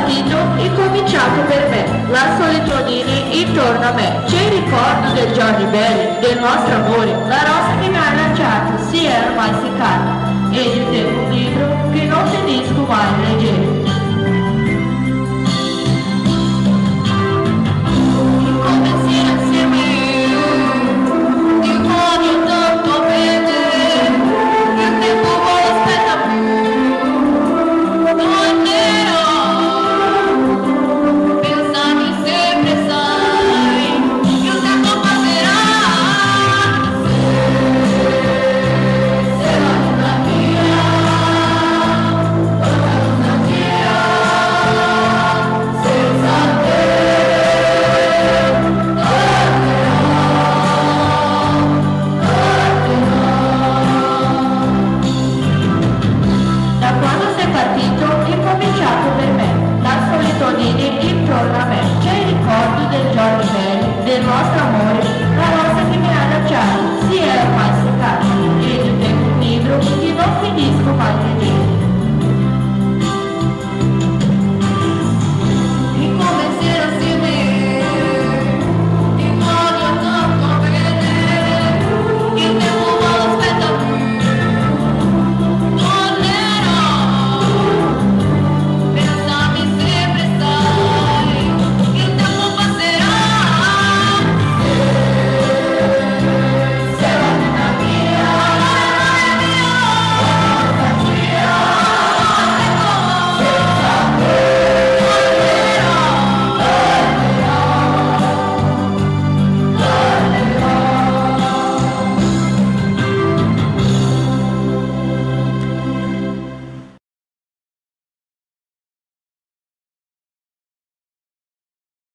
partito incominciato per me, la solitudine intorno a me. C'è il ricordo del giorni belli, del nostro amore, la rosa che mi ha lanciato si è ormai seccata, ed il tempo un libro che non finisco mai.